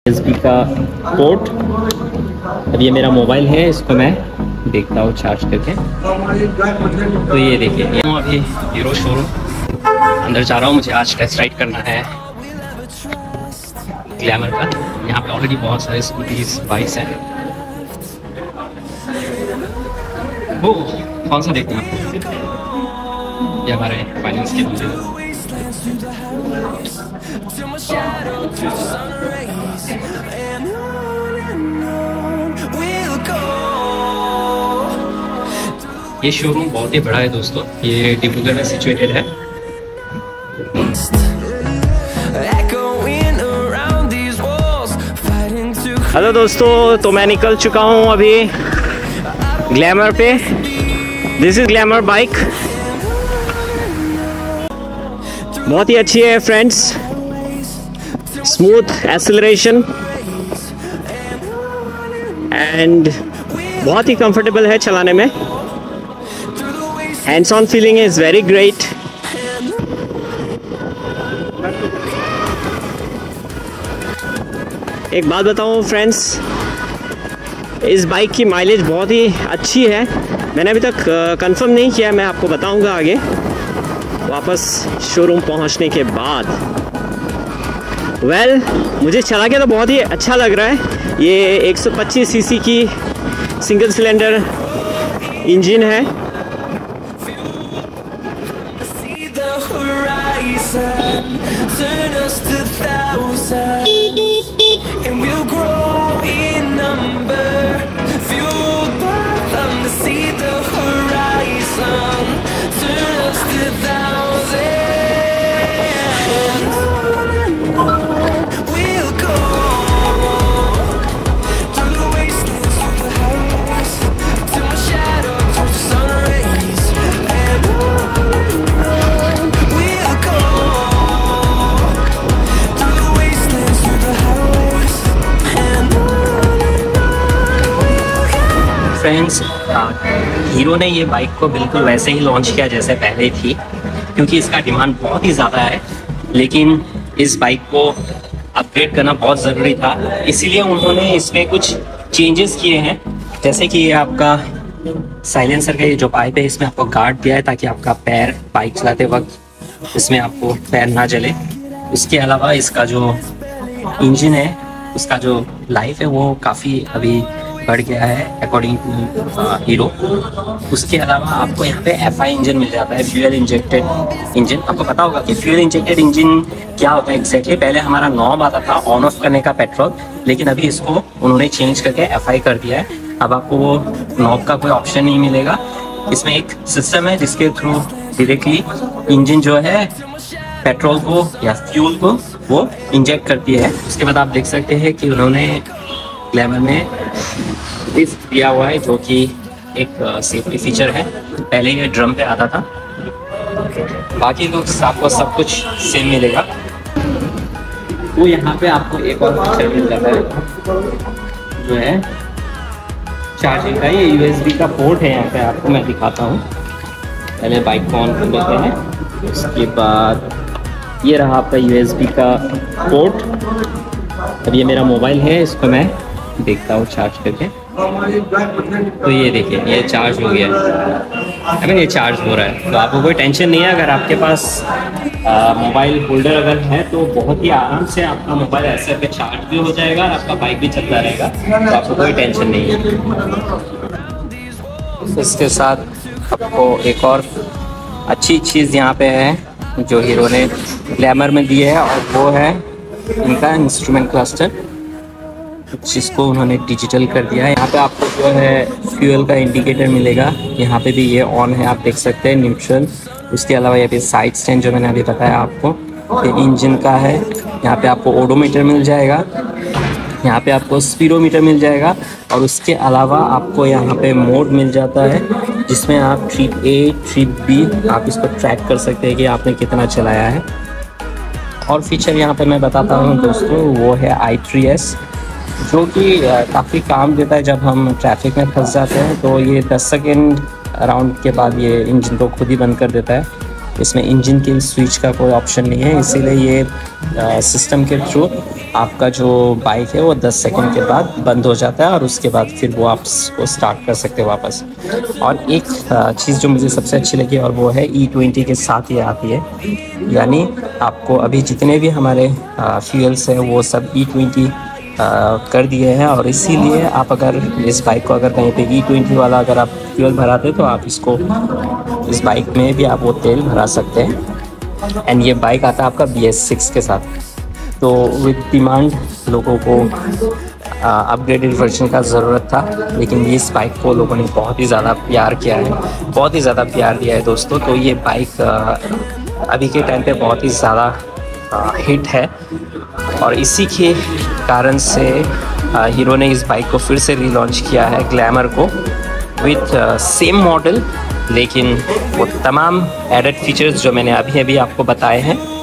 USB का port. अब ये मेरा मोबाइल है, इसको मैं देखता हूँ चार्ज करके। तो ये देखिए, ये अभी हीरो शोरूम अंदर जा रहा हूँ। मुझे आज टेस्ट राइड करना है ग्लैमर का। यहाँ पे ऑलरेडी बहुत सारे स्कूटीज बाइक्स हैं। वो कौन सा देखते हैं आपको? ये हमारे फाइनेंस के मुझे ये शोरूम बहुत ही बड़ा है दोस्तों। ये डिब्रूगढ़ में सिचुएटेड है। हेलो दोस्तों, तो मैं निकल चुका हूँ अभी ग्लैमर पे। This is Glamour bike. बहुत ही अच्छी है फ्रेंड्स, स्मूथ एक्सेलरेशन एंड बहुत ही कंफर्टेबल है चलाने में। Hands on feeling is very great. एक बात बताऊं फ्रेंड्स, इस बाइक की माइलेज बहुत ही अच्छी है। मैंने अभी तक कंफर्म नहीं किया, मैं आपको बताऊंगा आगे वापस शोरूम पहुंचने के बाद। मुझे चला के तो बहुत ही अच्छा लग रहा है। ये 125 सीसी की सिंगल सिलेंडर इंजन है। फ्रेंड्स, हीरो ने ये बाइक को बिल्कुल वैसे ही लॉन्च किया जैसे पहले थी, क्योंकि इसका डिमांड बहुत ही ज़्यादा है। लेकिन इस बाइक को अपग्रेड करना बहुत ज़रूरी था, इसीलिए उन्होंने इसमें कुछ चेंजेस किए हैं। जैसे कि ये आपका साइलेंसर का ये जो पाइप है, इसमें आपको गार्ड दिया है ताकि आपका पैर बाइक चलाते वक्त इसमें आपको पैर ना जले। इसके अलावा इसका जो इंजन है, उसका जो लाइफ है वो काफ़ी अभी बढ़ गया है अकॉर्डिंग टू हीरो। उसके अलावा आपको यहाँ पे FI इंजन मिल जाता है, फ्यूल इंजेक्टेड इंजन। आपको पता होगा कि फ्यूल इंजेक्टेड इंजन क्या होता है एग्जैक्टली। पहले हमारा नॉब आता था ऑन ऑफ करने का पेट्रोल, लेकिन अभी इसको उन्होंने चेंज करके FI कर दिया है। अब आपको वो नॉब का कोई ऑप्शन नहीं मिलेगा। इसमें एक सिस्टम है जिसके थ्रू डायरेक्टली इंजन जो है पेट्रोल को या फ्यूल को वो इंजेक्ट करती है। उसके बाद आप देख सकते हैं कि उन्होंने ग्लैमर में लिफ्ट दिया हुआ है, जो कि एक सेफ्टी फीचर है। पहले ये ड्रम पे आता था, बाकी तो आपको सब कुछ सेम मिलेगा। तो यहाँ पे आपको एक और फीचर मिल जाता है जो है चार्जिंग का। ये USB का पोर्ट है। यहाँ पे आपको मैं दिखाता हूँ। पहले बाइक को ऑन कर लेते हैं, उसके बाद ये रहा आपका USB का पोर्ट। अब ये मेरा मोबाइल है, इसको मैं देखता हूँ चार्ज करके। तो ये देखिए, ये चार्ज हो गया है। ये चार्ज हो रहा है, तो आपको कोई टेंशन नहीं है। अगर आपके पास मोबाइल होल्डर अगर है तो बहुत ही आराम से आपका मोबाइल ऐसे पे चार्ज भी हो जाएगा और आपका बाइक भी चलता रहेगा, तो आपको कोई टेंशन नहीं है। इसके साथ आपको एक और अच्छी चीज़ यहाँ पे है जो हीरो ने ग्लैमर में दी है, और वो है इनका इंस्ट्रूमेंट क्लस्टर, जिसको उन्होंने डिजिटल कर दिया है। यहाँ पे आपको जो है फ्यूल का इंडिकेटर मिलेगा। यहाँ पे भी ये ऑन है, आप देख सकते हैं, न्यूट्रल। उसके अलावा यहाँ पे साइड स्टैंड जो मैंने अभी बताया आपको, ये इंजन का है। यहाँ पे आपको ओडोमीटर मिल जाएगा, यहाँ पे आपको स्पीडोमीटर मिल जाएगा, और उसके अलावा आपको यहाँ पे मोड मिल जाता है जिसमें आप ट्रिप A, ट्रिप B आप इसको ट्रैक कर सकते हैं कि आपने कितना चलाया है। और फीचर यहाँ पे मैं बताता हूँ दोस्तों, वो है i3S, जो कि काफ़ी काम देता है जब हम ट्रैफिक में फंस जाते हैं। तो ये 10 सेकेंड अराउंड के बाद ये इंजन को खुद ही बंद कर देता है। इसमें इंजन के स्विच का कोई ऑप्शन नहीं है, इसीलिए ये सिस्टम के थ्रू आपका जो बाइक है वो 10 सेकंड के बाद बंद हो जाता है और उसके बाद फिर वो आप उसको स्टार्ट कर सकते हो वापस। और एक चीज़ जो मुझे सबसे अच्छी लगी और वो है E20 के साथ ये आती है, यानी आपको अभी जितने भी हमारे फ्यूल्स हैं वो सब E20 कर दिए हैं, और इसीलिए आप अगर इस बाइक को अगर कहीं पे E20 वाला अगर आप फ्यूल भराते तो आप इसको इस बाइक में भी आप वो तेल भरा सकते हैं। एंड ये बाइक आता है आपका BS6 के साथ। तो विद डिमांड लोगों को अपग्रेडेड वर्जन का ज़रूरत था, लेकिन इस बाइक को लोगों ने बहुत ही ज़्यादा प्यार किया है, बहुत ही ज़्यादा प्यार दिया है दोस्तों। तो ये बाइक अभी के टाइम पे बहुत ही ज़्यादा हिट है, और इसी के कारण से हीरो ने इस बाइक को फिर से रीलॉन्च किया है, ग्लैमर को, विथ सेम मॉडल, लेकिन वो तमाम एडेड फीचर्स जो मैंने अभी अभी आपको बताए हैं